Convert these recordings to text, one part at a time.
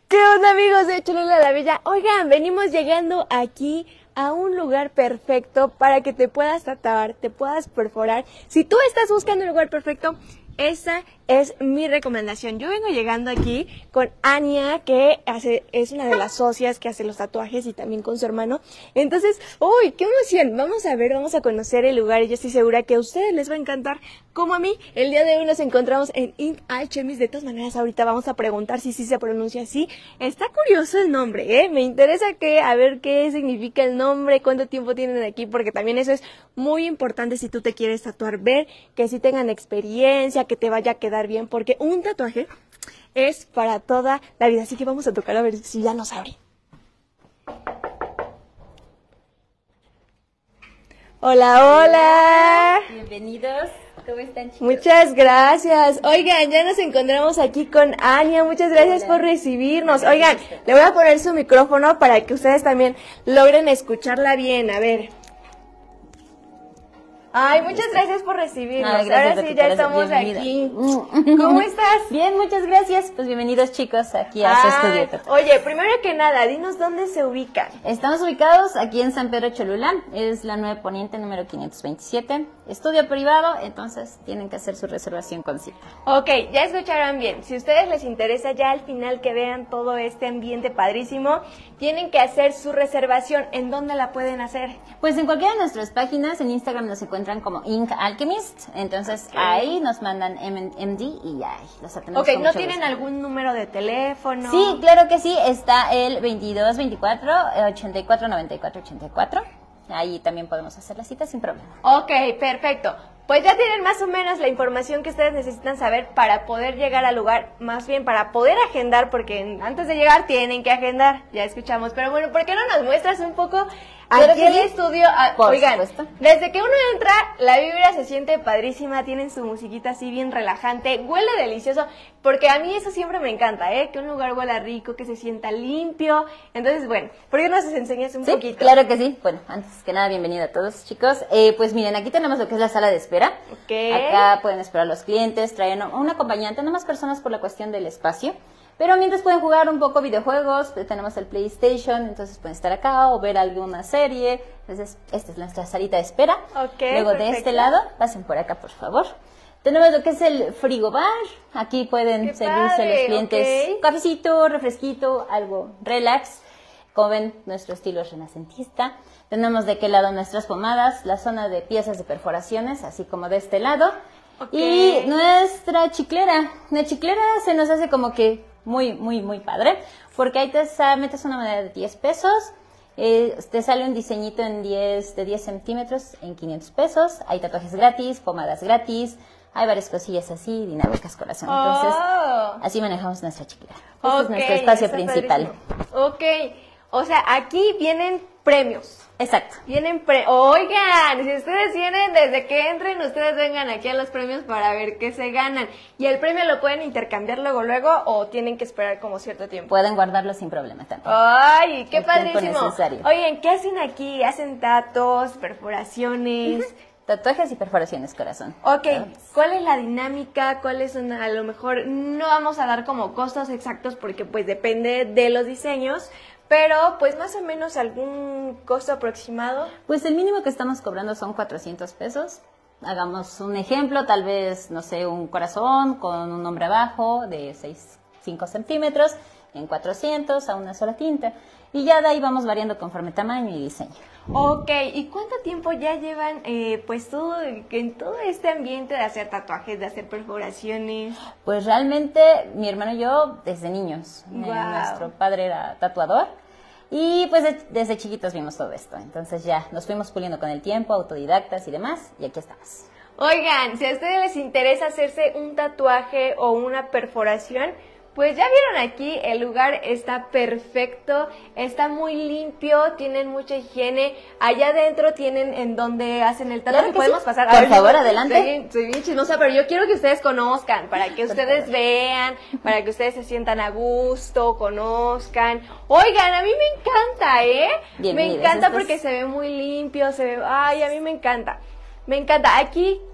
¿Qué onda, amigos de Cholula la Bella? Oigan, venimos llegando aquí a un lugar perfecto para que te puedas tatuar, te puedas perforar. Si tú estás buscando un lugar perfecto, esa es mi recomendación. Yo vengo llegando aquí con Ania, que es una de las socias que hace los tatuajes, y también con su hermano. Entonces, ¡uy, qué emoción! Vamos a ver, vamos a conocer el lugar, y yo estoy segura que a ustedes les va a encantar, como a mí. El día de hoy nos encontramos en Ink Alchemist. De todas maneras, ahorita vamos a preguntar si sí se pronuncia así. Está curioso el nombre, ¿eh? Me interesa a ver qué significa el nombre, cuánto tiempo tienen aquí, porque también eso es muy importante si tú te quieres tatuar, ver que sí tengan experiencia, que te vaya a quedar bien, porque un tatuaje es para toda la vida. Así que vamos a tocar a ver si ya nos abre. Hola, hola. Bienvenidos. ¿Cómo están, chicos? Muchas gracias. Oigan, ya nos encontramos aquí con Ania. Muchas gracias por recibirnos. Oigan, le voy a poner su micrófono para que ustedes también logren escucharla bien. A ver. Ay, muchas gracias por recibirnos. Ahora sí, ya estamos aquí. ¿Cómo estás? Bien, muchas gracias. Pues bienvenidos, chicos, aquí a su estudio. Oye, primero que nada, dinos dónde se ubican. Estamos ubicados aquí en San Pedro Cholula. Es la 9 Poniente, número 527. Estudio privado, entonces tienen que hacer su reservación con cita. Ok, ya escucharon bien. Si a ustedes les interesa ya al final que vean todo este ambiente padrísimo, tienen que hacer su reservación. ¿En dónde la pueden hacer? Pues en cualquiera de nuestras páginas, en Instagram nos encuentran como Ink Alchemist, entonces ahí nos mandan MD y ya los atendemos. Ok, ¿no tienen algún número de teléfono? Sí, claro que sí, está el 2224 84 94 84. Ahí también podemos hacer la cita sin problema. Ok, perfecto. Pues ya tienen más o menos la información que ustedes necesitan saber para poder llegar al lugar, más bien para poder agendar, porque antes de llegar tienen que agendar, ya escuchamos. Pero bueno, ¿por qué no nos muestras un poco aquí el estudio? Oigan, desde que uno entra, la vibra se siente padrísima, tienen su musiquita así bien relajante, huele delicioso, porque a mí eso siempre me encanta, que un lugar huela rico, que se sienta limpio. Entonces, bueno, ¿por qué no nos enseñas un poquito? Claro que sí. Bueno, antes que nada, bienvenida a todos, chicos. Pues miren, aquí tenemos lo que es la sala de espera. Okay. Acá pueden esperar a los clientes, traen un acompañante, no más personas por la cuestión del espacio. Pero mientras pueden jugar un poco videojuegos, tenemos el PlayStation, entonces pueden estar acá o ver alguna serie. Entonces, esta es nuestra salita de espera. Okay, luego perfecto. De este lado, pasen por acá, por favor. Tenemos lo que es el frigobar. Aquí pueden servirse los clientes cafecito, refresquito, algo relax. Como ven, nuestro estilo es renacentista. Tenemos de qué lado nuestras pomadas, la zona de piezas de perforaciones, así como de este lado. Y nuestra chiclera. La chiclera se nos hace como que muy padre, porque ahí te metes una moneda de 10 pesos, te sale un diseñito de 10 centímetros en 500 pesos, hay tatuajes gratis, pomadas gratis, hay varias cosillas así, dinámicas corazón. Entonces, así manejamos nuestra chiclera. Este es nuestro espacio principal. Ok, o sea, aquí vienen premios. Exacto. Oigan, si ustedes vienen, desde que entren, ustedes vengan aquí a los premios para ver qué se ganan. ¿Y el premio lo pueden intercambiar luego o tienen que esperar como cierto tiempo? Pueden guardarlo sin problema también. ¡Ay, qué padrísimo! Necesario. Oigan, ¿qué hacen aquí? ¿Hacen tatuos, perforaciones? Tatuajes y perforaciones, corazón. Ok, ¿cuál es la dinámica? ¿Cuáles son? A lo mejor no vamos a dar como costos exactos porque pues depende de los diseños, pero pues más o menos algún costo aproximado. Pues el mínimo que estamos cobrando son 400 pesos. Hagamos un ejemplo, tal vez, no sé, un corazón con un nombre abajo de 5 centímetros en 400 a una sola tinta. Y ya de ahí vamos variando conforme tamaño y diseño. Ok, ¿y cuánto tiempo ya llevan pues todo en todo este ambiente de hacer tatuajes, de hacer perforaciones? Pues realmente mi hermano y yo desde niños. Wow. Nuestro padre era tatuador y pues desde chiquitos vimos todo esto. Entonces ya nos fuimos puliendo con el tiempo, autodidactas y demás, y aquí estamos. Oigan, si a ustedes les interesa hacerse un tatuaje o una perforación, pues ya vieron aquí, el lugar está perfecto, está muy limpio, tienen mucha higiene. Allá adentro tienen en donde hacen el tatuaje. Claro ¿Podemos sí. pasar? Por favor, adelante. Soy bien chismosa, pero yo quiero que ustedes conozcan, para que ustedes vean, para que ustedes se sientan a gusto, conozcan. Oigan, a mí me encanta, me encanta porque se ve muy limpio, a mí me encanta. Me encanta. Aquí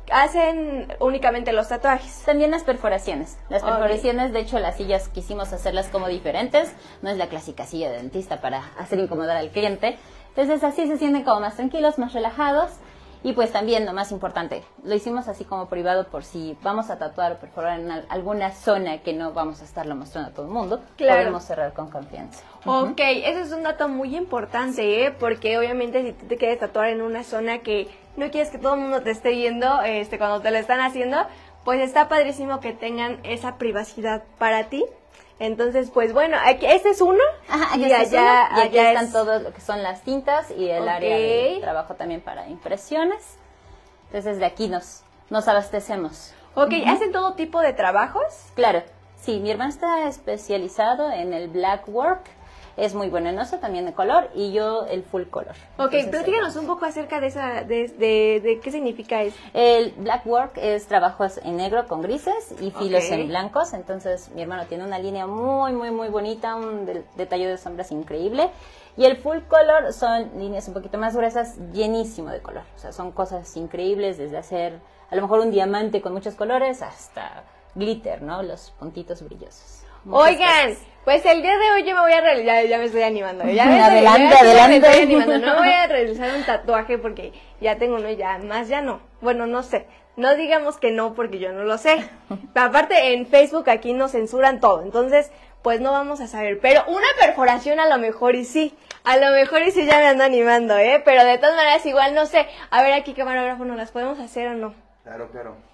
hacen únicamente los tatuajes. También las perforaciones. Las perforaciones, de hecho, las sillas quisimos hacerlas como diferentes. No es la clásica silla de dentista para hacer incomodar al cliente. Entonces así se sienten como más tranquilos, más relajados. Y pues también, lo más importante, lo hicimos así como privado por si vamos a tatuar o perforar en alguna zona que no vamos a estarlo mostrando a todo el mundo. Claro. Podemos cerrar con confianza. Ok, eso es un dato muy importante, porque obviamente si tú te quieres tatuar en una zona que no quieres que todo el mundo te esté viendo cuando te lo están haciendo, pues está padrísimo que tengan esa privacidad para ti. Entonces, pues bueno, aquí, este es uno. Ajá, aquí allá están todo lo que son las tintas y el área de trabajo también para impresiones. Entonces, de aquí nos abastecemos. Ok, ¿hacen todo tipo de trabajos? Claro, sí, mi hermano está especializado en el black work. Es muy bueno en eso, también de color, y yo el full color. Ok, platícanos un poco acerca de esa, de qué significa eso. El black work es trabajos en negro con grises y filos en blancos. Entonces mi hermano tiene una línea muy, muy, muy bonita, un detalle de sombras increíble. Y el full color son líneas un poquito más gruesas, llenísimo de color. O sea, son cosas increíbles, desde hacer a lo mejor un diamante con muchos colores hasta glitter, ¿no? Los puntitos brillosos. Oigan, pues el día de hoy yo me voy a realizar, ya me estoy animando. Adelante. Me estoy animando. No voy a realizar un tatuaje porque ya tengo uno, ya no. Bueno, no sé. No digamos que no porque yo no lo sé. Pero aparte en Facebook aquí nos censuran todo, entonces pues no vamos a saber. Pero una perforación a lo mejor y sí. A lo mejor y sí ya me ando animando, Pero de todas maneras igual no sé. A ver aquí camarógrafo, ¿nos las podemos hacer o no? Claro.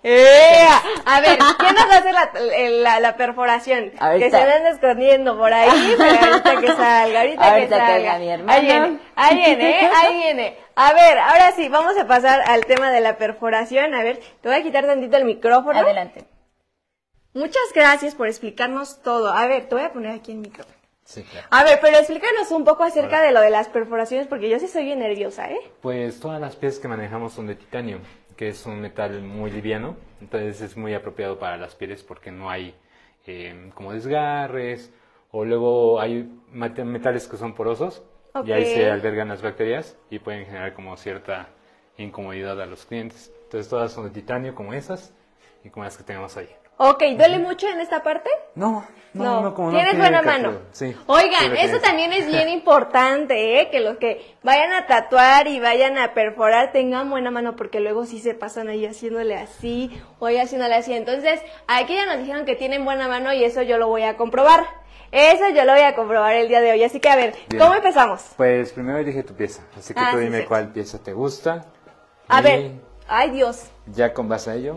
A ver, ¿quién nos hace la perforación? Ahorita. Que se van escondiendo por ahí, pero ahorita que salga, ahorita que salga. Mi hermano. Ahí viene. A ver, ahora sí, vamos a pasar al tema de la perforación. A ver, te voy a quitar tantito el micrófono. Adelante. Muchas gracias por explicarnos todo. A ver, te voy a poner aquí el micrófono. Sí, claro. A ver, pero explícanos un poco acerca de lo de las perforaciones, porque yo sí soy bien nerviosa, Pues todas las piezas que manejamos son de titanio, que es un metal muy liviano, entonces es muy apropiado para las pieles porque no hay como desgarres, o luego hay metales que son porosos, y ahí se albergan las bacterias y pueden generar como cierta incomodidad a los clientes. Entonces todas son de titanio como esas y como las que tenemos ahí. Ok, ¿duele mucho en esta parte? No, como ¿Tienes buena mano? Sí. Oigan, eso también es bien importante, que los que vayan a tatuar y vayan a perforar tengan buena mano, porque luego sí se pasan ahí haciéndole así o ahí haciéndole así. Entonces, aquí ya nos dijeron que tienen buena mano y eso yo lo voy a comprobar. Eso yo lo voy a comprobar el día de hoy. Así que, a ver, bien. ¿Cómo empezamos? Pues primero elige tu pieza, así que tú dime cuál pieza te gusta. A ver, ay Dios. Ya con base a ello.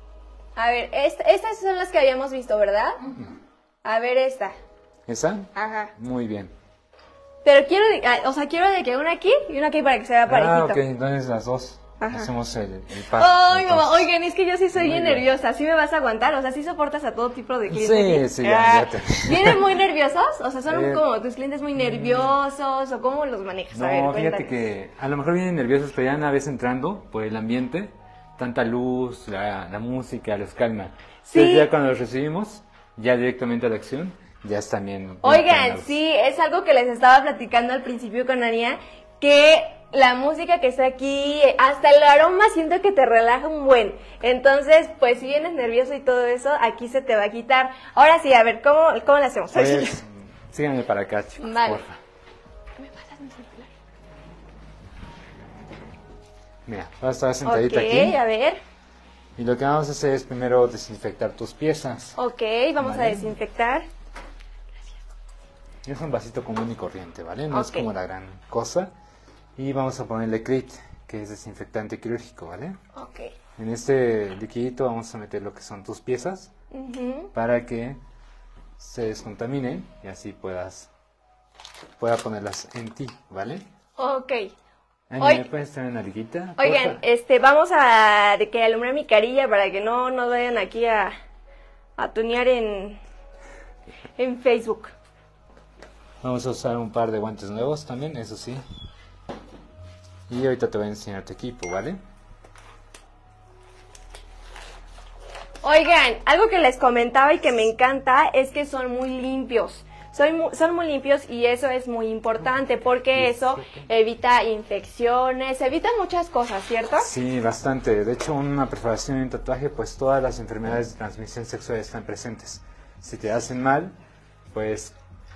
A ver, estas son las que habíamos visto, ¿verdad? A ver esta. ¿Esa? Ajá. Muy bien. Pero quiero de que una aquí y una aquí para que se vea parejito. Ok, entonces las dos. Ajá. Hacemos el paso. Ay, mamá, oigan, es que yo sí soy bien nerviosa. ¿Sí me vas a aguantar? O sea, ¿sí soportas a todo tipo de clientes? Sí, ya te... ¿Vienen muy nerviosos? O sea, ¿son como tus clientes muy nerviosos? ¿O cómo los manejas? No, a ver, fíjate que a lo mejor vienen nerviosos, pero ya una vez entrando por el ambiente, tanta luz, la música, los calma. Sí. Entonces ya cuando los recibimos, ya directamente a la acción, ya están bien. Oigan, sí, es algo que les estaba platicando al principio con Ania, que la música que está aquí, hasta el aroma siento que te relaja un buen. Entonces, pues si vienes nervioso y todo eso, aquí se te va a quitar. Ahora sí, a ver, ¿cómo le hacemos? Pues, síganme para acá, chicos, vale. porfa. ¿Me pasas mi celular? Mira, vas a estar sentadita aquí. A ver. Y lo que vamos a hacer es primero desinfectar tus piezas. Ok, vamos a desinfectar. Es un vasito común y corriente, ¿vale? No es como la gran cosa. Y vamos a ponerle CRIT, que es desinfectante quirúrgico, ¿vale? Ok. En este liquidito vamos a meter lo que son tus piezas para que se descontaminen y así pueda ponerlas en ti, ¿vale? Ok. ¿Me puedes traer una liguita? Oigan, vamos a que alumbre mi carilla para que no vayan aquí a tunear en Facebook. Vamos a usar un par de guantes nuevos también, eso sí. Y ahorita te voy a enseñar tu equipo, ¿vale? Oigan, algo que les comentaba y que me encanta es que son muy limpios. son muy limpios y eso es muy importante porque eso evita infecciones, evita muchas cosas, ¿cierto? Sí, bastante. De hecho, una perforación y un tatuaje, pues todas las enfermedades de transmisión sexual están presentes. Si te hacen mal, pues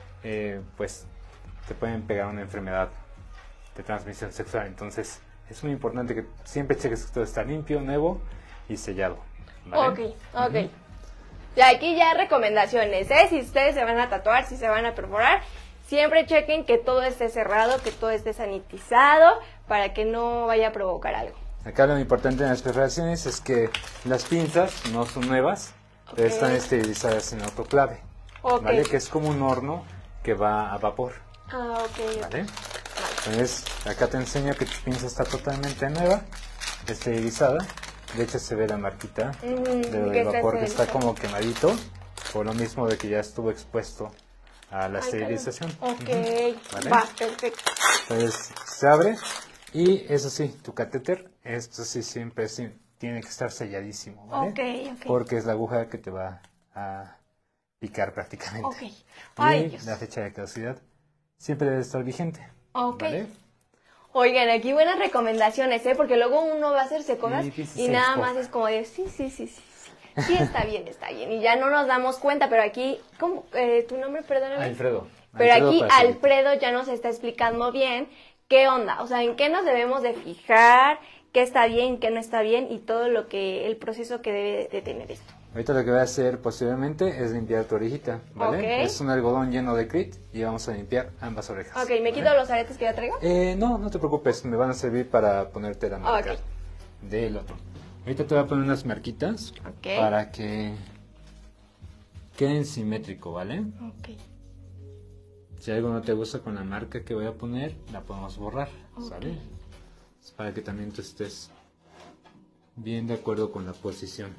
te pueden pegar una enfermedad de transmisión sexual. Entonces, es muy importante que siempre cheques que todo está limpio, nuevo y sellado, ¿vale? Ok. Y aquí ya recomendaciones, ¿eh? Si ustedes se van a tatuar, si se van a perforar, siempre chequen que todo esté cerrado, que todo esté sanitizado, para que no vaya a provocar algo. Acá lo importante en las perforaciones es que las pinzas no son nuevas, pero están esterilizadas en autoclave, ¿vale? Que es como un horno que va a vapor. ¿Vale? Entonces, acá te enseño que tu pinza está totalmente nueva, esterilizada. De hecho, se ve la marquita del vapor que está como quemadito, por lo mismo de que ya estuvo expuesto a la esterilización. ¿Vale? Va, perfecto. Entonces, se abre y eso sí, tu catéter, esto sí siempre tiene que estar selladísimo, ¿vale? Porque es la aguja que te va a picar prácticamente. Y la fecha de caducidad siempre debe estar vigente. ¿Vale? Oigan, aquí buenas recomendaciones, ¿eh? Porque luego uno va a hacerse cosas y nada más es como de sí, está bien. Y ya no nos damos cuenta, pero aquí, ¿cómo? ¿Tu nombre, perdóname? Alfredo. Pero aquí Alfredo ya nos está explicando bien qué onda, o sea, en qué nos debemos de fijar, qué está bien, qué no está bien y todo el proceso que debe de tener esto. Ahorita lo que voy a hacer posiblemente es limpiar tu orejita, ¿vale? Es un algodón lleno de Crit y vamos a limpiar ambas orejas. ¿Me quito los aretes que ya traigo? No te preocupes, me van a servir para ponerte la marca del otro. Ahorita te voy a poner unas marquitas para que queden simétrico, ¿vale? Si algo no te gusta con la marca que voy a poner, la podemos borrar, ¿sale? Es para que también tú estés bien de acuerdo con la posición.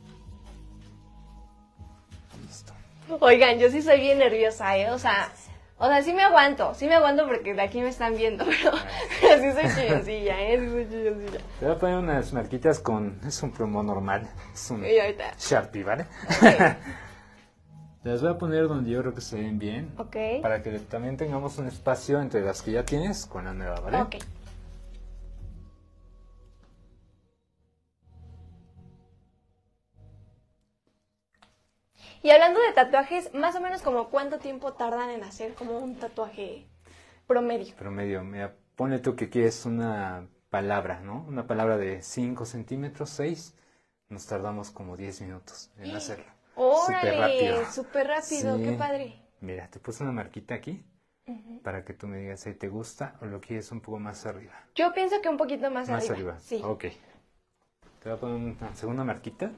Listo. Oigan, yo sí soy bien nerviosa, ¿eh? O sea, sí me aguanto porque de aquí me están viendo, pero sí soy chilloncilla, ¿eh? Te voy a poner unas marquitas es un plomo normal, es un Sharpie, ¿vale? Te las voy a poner donde yo creo que se ven bien, para que también tengamos un espacio entre las que ya tienes con la nueva, ¿vale? Y hablando de tatuajes, más o menos como cuánto tiempo tardan en hacer como un tatuaje promedio. Promedio, mira, ponle tú que quieres una palabra, ¿no? Una palabra de 5 centímetros, 6, nos tardamos como 10 minutos en hacerlo. ¡Órale! Súper rápido, sí. Qué padre. Mira, te puse una marquita aquí para que tú me digas si te gusta o lo quieres un poco más arriba. Yo pienso que un poquito más arriba. Más arriba, sí. Ok. Te voy a poner una segunda marquita.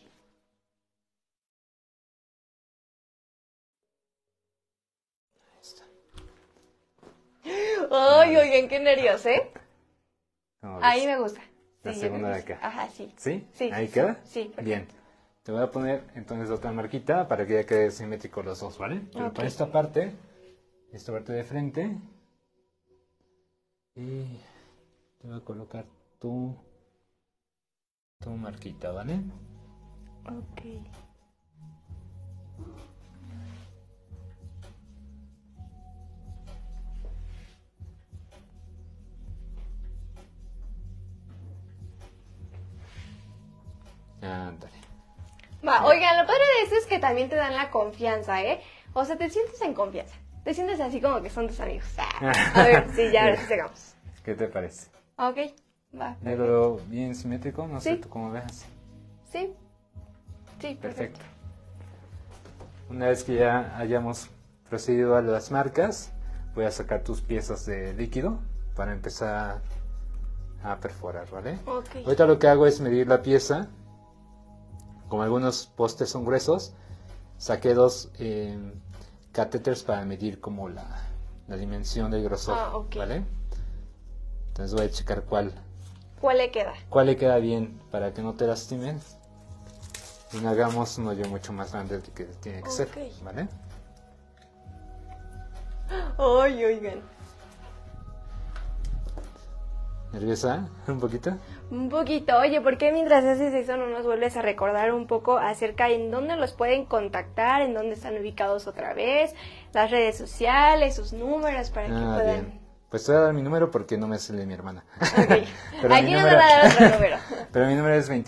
Ay, oigan, qué nervios, ¿eh? Ahí me gusta. La segunda de acá. Ajá, sí. ¿Sí? Sí. ¿Ahí queda? Sí, perfecto. Bien. Te voy a poner entonces otra marquita para que ya quede simétrico los dos, ¿vale? Pero para esta parte de frente. Y te voy a colocar tu marquita, ¿vale? Ok. Ándale. Oigan, lo padre de esto es que también te dan la confianza, ¿eh? O sea, te sientes en confianza. Te sientes así como que son tus amigos. A ver, sí, ya, ahora sí llegamos. ¿Qué te parece? Ok, va. ¿Ya lo veo bien simétrico? No sé tú cómo veas. Sí. Sí, perfecto. Una vez que ya hayamos procedido a las marcas, voy a sacar tus piezas de líquido para empezar a perforar, ¿vale? Ahorita lo que hago es medir la pieza. Como algunos postes son gruesos, saqué 2 catéteres para medir como la dimensión del grosor, ¿vale? Entonces voy a checar cuál le queda. Cuál le queda bien para que no te lastimen. Y no hagamos un hoyo mucho más grande del que tiene que ser, ¿vale? Ay, oigan. ¿Nerviosa? ¿Un poquito? Un poquito. Oye, ¿por qué mientras haces eso no nos vuelves a recordar un poco acerca de en dónde los pueden contactar, en dónde están ubicados otra vez, las redes sociales, sus números para que puedan... Bien. Pues te voy a dar mi número porque no me sale mi hermana. Okay. Aquí nos van a dar otro número. Pero mi número es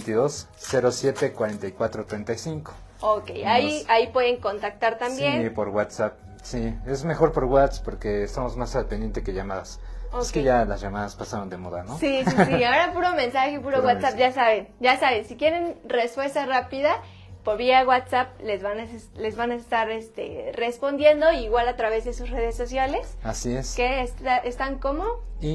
2222-074435. Ok, ahí pueden contactar también. Sí, por WhatsApp. Sí, es mejor por WhatsApp porque estamos más al pendiente que llamadas. Okay. Es que ya las llamadas pasaron de moda, ¿no? Sí, ahora puro mensaje, puro WhatsApp, mensaje. ya saben, si quieren respuesta rápida, por vía WhatsApp les van a estar respondiendo, igual a través de sus redes sociales. Así es. Que están como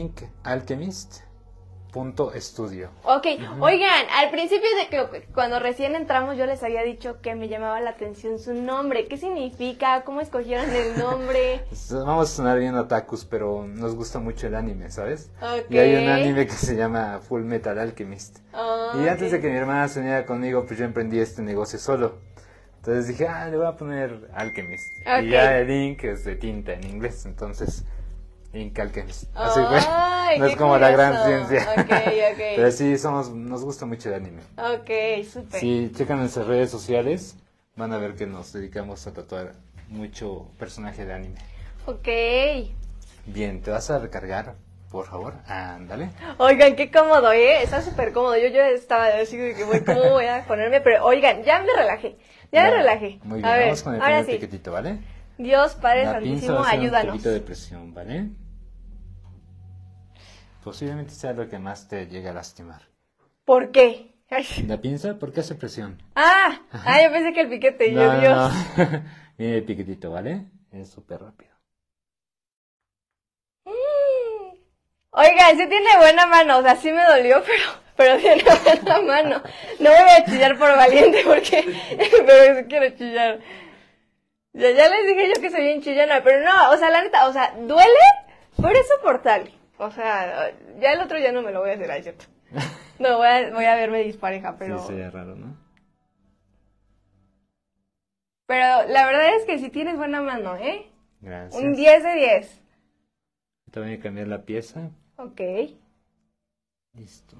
inkalchemist.studio. Ok, oigan, al principio de que cuando recién entramos yo les había dicho que me llamaba la atención su nombre. ¿Qué significa? ¿Cómo escogieron el nombre? Vamos a sonar bien otakus, pero nos gusta mucho el anime, ¿sabes? Okay. Y hay un anime que se llama Full Metal Alchemist. Y antes de que mi hermana se uniera conmigo, pues yo emprendí este negocio solo. Entonces dije, le voy a poner Alchemist. Okay. Y ya el ink es de tinta en inglés, entonces... Ink Alchemist. Así fue. No es como la gran ciencia. Okay. Pero sí, nos gusta mucho el anime. Ok, súper. Si checan nuestras redes sociales, van a ver que nos dedicamos a tatuar mucho personaje de anime. Ok. Bien, ¿te vas a recargar, por favor? Ándale. Oigan, qué cómodo, Está súper cómodo. Yo estaba así de que, ¿cómo voy a ponerme? Pero, oigan, ya me relajé. Me relajé. Muy bien, vamos con el primer piquetito, ¿vale? Dios Padre la Santísimo, pinza ayúdanos. Un poquito de presión, ¿vale? Posiblemente sea lo que más te llegue a lastimar. ¿Por qué? ¿La pinza? ¿Por qué hace presión? Yo pensé que el piquete. No, Dios. No. Mira el piquetito, ¿vale? Es súper rápido. Oigan, sí tiene buena mano, o sea, sí me dolió, pero tiene buena mano. No voy a chillar por valiente porque pero quiero chillar. Ya les dije yo que soy bien chillona, pero no, o sea, la neta, o sea, duele, pero es soportable. O sea, ya el otro ya no me lo voy a hacer, ¿es cierto? No, voy a verme dispareja, pero... Sí, sería raro, ¿no? Pero la verdad es que sí tienes buena mano, Gracias. Un 10 de 10. Te voy a cambiar la pieza. Ok. Listo.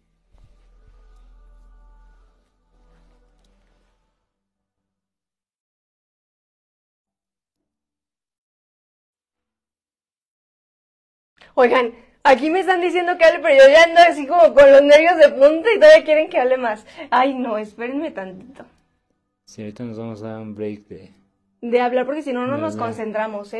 Oigan, aquí me están diciendo que hable, pero yo ya ando así como con los nervios de punta y todavía quieren que hable más. Ay, no, espérenme tantito. Sí, ahorita nos vamos a dar un break de hablar, porque si no, no nos concentramos,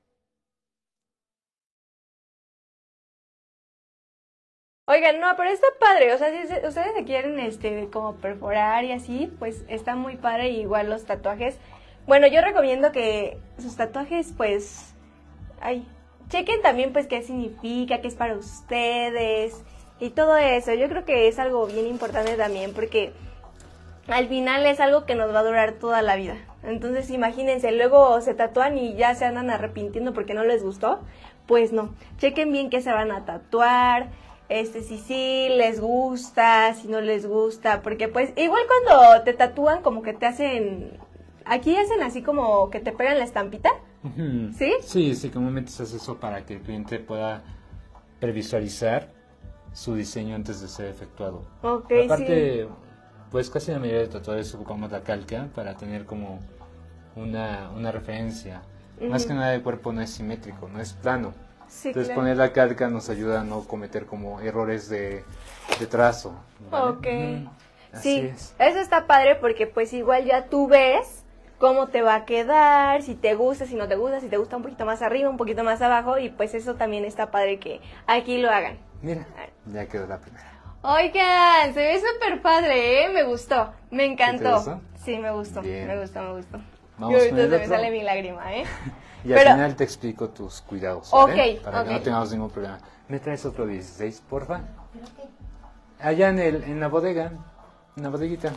Oigan, no, pero está padre, o sea, si ustedes se quieren, como perforar y así, pues está muy padre, igual los tatuajes. Bueno, yo recomiendo que sus tatuajes, pues, chequen también, pues, qué significa, qué es para ustedes y todo eso. Yo creo que es algo bien importante también, porque al final es algo que nos va a durar toda la vida. Entonces, imagínense, luego se tatúan y ya se andan arrepintiendo porque no les gustó. Pues no, chequen bien qué se van a tatuar, si sí les gusta, si no les gusta, porque pues igual cuando te tatúan como que te hacen, aquí hacen así como que te pegan la estampita, ¿sí? Sí, comúnmente se hace eso para que el cliente pueda previsualizar su diseño antes de ser efectuado. Ok, aparte, pues casi la mayoría de tatuadores ocupamos la calca para tener como una referencia. Más que nada el cuerpo no es simétrico, no es plano. Sí, entonces claro. poner la calca nos ayuda a no cometer como errores de trazo, ¿vale? Ok. Así Sí, es. eso está padre porque pues igual ya tú ves cómo te va a quedar, si te gusta, si no te gusta, si te gusta un poquito más arriba, un poquito más abajo, y pues eso también está padre que aquí lo hagan. Mira, ya quedó la primera. Oigan, se ve súper padre, me gustó, me encantó. ¿Te gustó? Sí, me gustó, Bien. me gustó. Vamos Y ahorita con el se me otro. sale mi lágrima, Y Pero- al final te explico tus cuidados, ¿vale? Ok, Para que no ok. tengamos ningún problema. ¿Me traes otro 16, porfa? Allá en la bodega, en la bodeguita.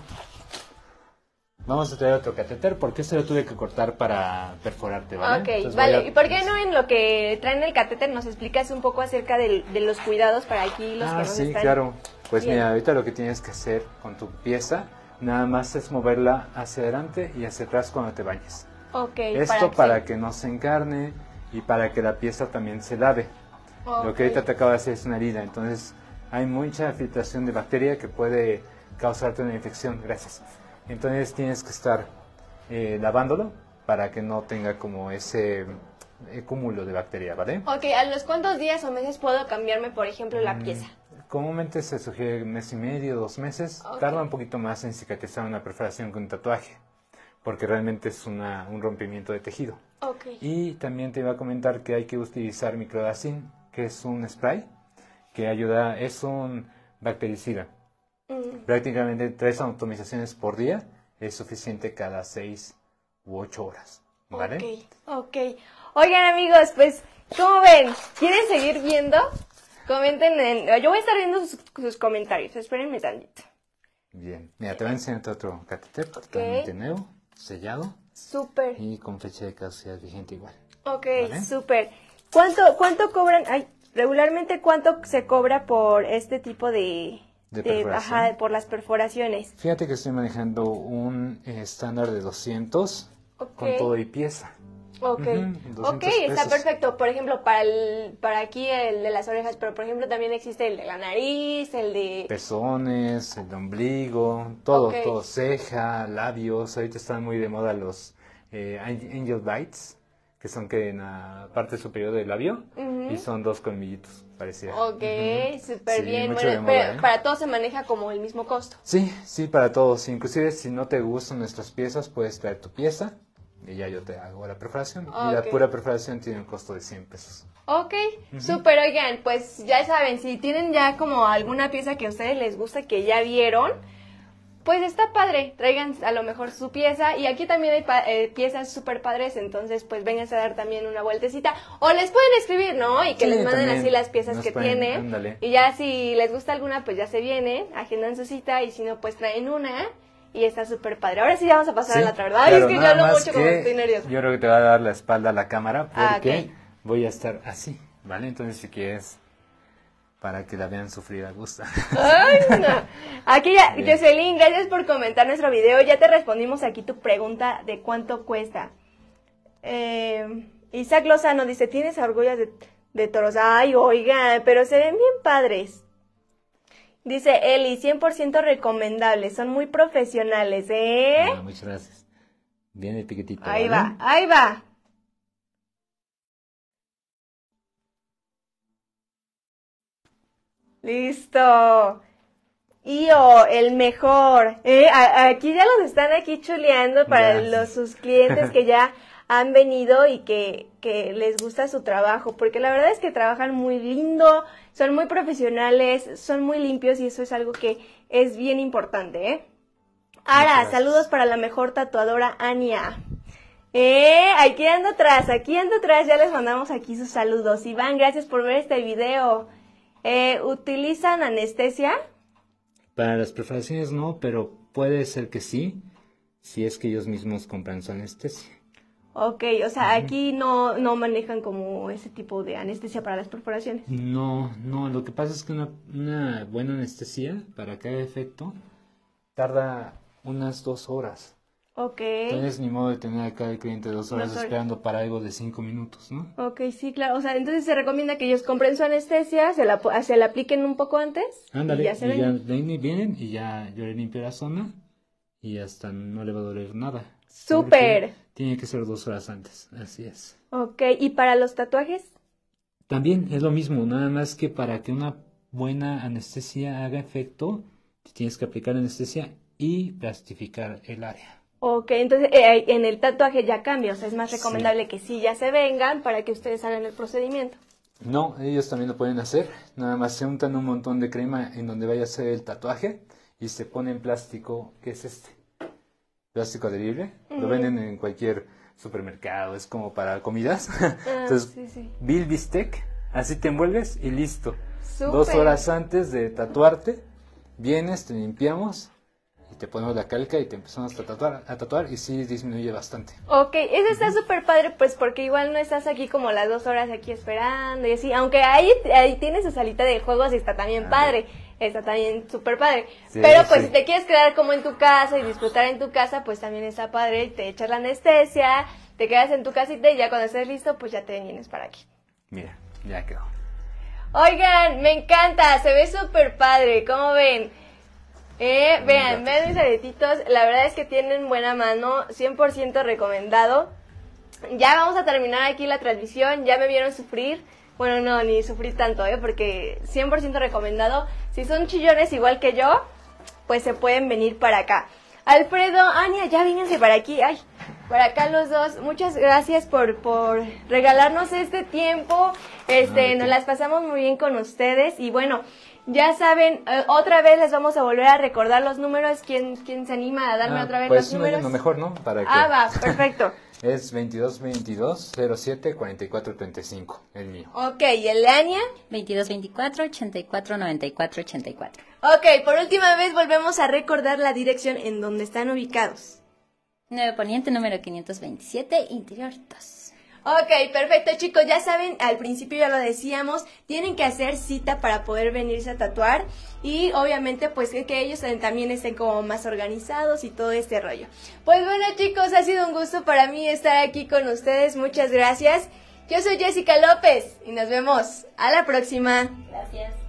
Vamos a traer otro catéter porque este lo tuve que cortar para perforarte, ¿vale? Ok, Entonces vale. voy a- ¿Y por qué no en lo que traen el catéter nos explicas un poco acerca de los cuidados para aquí los que nos sí, están... claro. Pues Bien. mira, ahorita lo que tienes que hacer con tu pieza, nada más es moverla hacia adelante y hacia atrás cuando te bañes. Ok, Esto para que no se encarne y para que la pieza también se lave. Lo que ahorita te acaba de hacer es una herida, entonces hay mucha filtración de bacteria que puede causarte una infección. Gracias. Entonces tienes que estar lavándolo para que no tenga como ese cúmulo de bacteria, ¿vale? Ok, ¿a los cuántos días o meses puedo cambiarme, por ejemplo, la pieza? Comúnmente se sugiere 1.5 meses, 2 meses. Tarda un poquito más en cicatrizar una perforación que un tatuaje, porque realmente es un rompimiento de tejido. Y también te iba a comentar que hay que utilizar microdacin, que es un spray que ayuda, es un bactericida. Prácticamente 3 atomizaciones por día es suficiente cada 6 u 8 horas, ¿vale? Ok. Oigan, amigos, pues, ¿cómo ven? ¿Quieren seguir viendo? Comenten yo voy a estar viendo sus comentarios, espérenme tantito. Bien, mira, te voy a enseñar otro catéter totalmente nuevo, sellado. Súper. Y con fecha de caducidad vigente igual. Ok, ¿vale? Súper. ¿Cuánto cobran? Regularmente, ¿cuánto se cobra por este tipo de perforación? Por las perforaciones. Fíjate que estoy manejando un estándar de 200 con todo y pieza. Ok, está perfecto. Por ejemplo, para aquí el de las orejas, pero por ejemplo también existe el de la nariz, el de... pezones, el de ombligo, todo, ceja, labios. Ahorita están muy de moda los angel bites, que son en la parte superior del labio y son 2 colmillitos, parecía. Ok, súper bien. Bueno, pero para todos se maneja como el mismo costo. Sí, para todos. Inclusive si no te gustan nuestras piezas, puedes traer tu pieza. Y ya yo te hago la perforación. Y la pura perforación tiene un costo de 100 pesos. Ok, súper. Oigan, pues ya saben, si tienen ya como alguna pieza que a ustedes les gusta, que ya vieron, pues está padre. Traigan a lo mejor su pieza. Y aquí también hay piezas súper padres, entonces pues vénganse a dar también una vueltecita. O les pueden escribir, ¿no? Y que les manden así las piezas que tienen. Ándale. Y ya si les gusta alguna, pues ya se vienen, agendan su cita. Y si no, pues traen una. Y está súper padre. Ahora sí ya vamos a pasar a la otra, ¿verdad? Claro, es que yo hablo mucho como estoy nerviosa. Yo creo que te va a dar la espalda a la cámara porque voy a estar así, ¿vale? Entonces si quieres, para que la vean sufrir a gusto. Ay, no. Aquí ya, Jocelyn, gracias por comentar nuestro video. Ya te respondimos aquí tu pregunta de cuánto cuesta. Isaac Lozano dice, ¿tienes argollas de toros? Ay, oiga, pero se ven bien padres. Dice Eli, 100% recomendables, son muy profesionales, ¿eh? Muchas gracias. Bien el piquetito. Ahí va. Listo. Io, el mejor. Aquí ya los están chuleando para sus clientes que ya han venido y que les gusta su trabajo, porque la verdad es que trabajan muy lindo, son muy profesionales, son muy limpios y eso es algo que es bien importante, ¿eh? Ara, saludos para la mejor tatuadora Ania. Aquí ando atrás, ya les mandamos aquí sus saludos. Iván, gracias por ver este video. ¿Utilizan anestesia? Para las perforaciones no, pero puede ser que sí, si es que ellos mismos compran su anestesia. Ok, o sea, aquí no manejan como ese tipo de anestesia para las perforaciones. No, lo que pasa es que una buena anestesia para cada efecto tarda unas 2 horas. Ok. Entonces ni modo de tener acá el cliente 2 horas esperando para algo de 5 minutos, ¿no? Ok, sí, claro. O sea, entonces se recomienda que ellos compren su anestesia, se la apliquen un poco antes. Ándale, y ya vienen y ya yo le limpio la zona y hasta no le va a doler nada. ¡Súper! Tiene que ser 2 horas antes, así es. Ok, ¿y para los tatuajes? También es lo mismo, nada más que para que una buena anestesia haga efecto, tienes que aplicar anestesia y plastificar el área. Ok, entonces en el tatuaje ya cambia, o sea, es más recomendable que sí ya se vengan para que ustedes hagan el procedimiento. No, ellos también lo pueden hacer, nada más se untan un montón de crema en donde vaya a ser el tatuaje y se ponen plástico, que es plástico adherible, lo venden en cualquier supermercado, es como para comidas. Entonces, Bill Bistec, así te envuelves y listo. ¡Súper! 2 horas antes de tatuarte, vienes, te limpiamos y te ponemos la calca y te empezamos a tatuar y sí disminuye bastante. Ok, eso está súper padre, pues porque igual no estás aquí como las 2 horas aquí esperando y así, aunque ahí tienes su salita de juegos y está también padre. Está también súper padre. Sí, pero pues si te quieres quedar como en tu casa y disfrutar en tu casa, pues también está padre. Te echas la anestesia, te quedas en tu casita y ya cuando estés listo, pues ya te vienes para aquí. Mira, ya quedó. Oigan, me encanta, se ve súper padre, ¿cómo ven? Vean mis aretitos, la verdad es que tienen buena mano, 100% recomendado. Ya vamos a terminar aquí la transmisión, ya me vieron sufrir. Bueno, no, ni sufrir tanto, porque 100% recomendado. Si son chillones igual que yo, pues se pueden venir para acá. Alfredo, Ania, ya vénganse para aquí. Ay, para acá los dos. Muchas gracias por regalarnos este tiempo. Nos las pasamos muy bien con ustedes. Y bueno, ya saben, otra vez les vamos a volver a recordar los números. ¿Quién se anima a darme otra vez los números? Pues mejor, ¿no? Para que... va, perfecto. Es 2222-07-4435, el mío. Ok, ¿y el de Ania? 2224-8494-84. Ok, por última vez volvemos a recordar la dirección en donde están ubicados. 9 Poniente, número 527, Interior 2. Ok, perfecto, chicos, ya saben, al principio ya lo decíamos, tienen que hacer cita para poder venirse a tatuar y obviamente pues que ellos también estén como más organizados y todo este rollo. Pues bueno, chicos, ha sido un gusto para mí estar aquí con ustedes, muchas gracias. Yo soy Jessica López y nos vemos a la próxima. Gracias.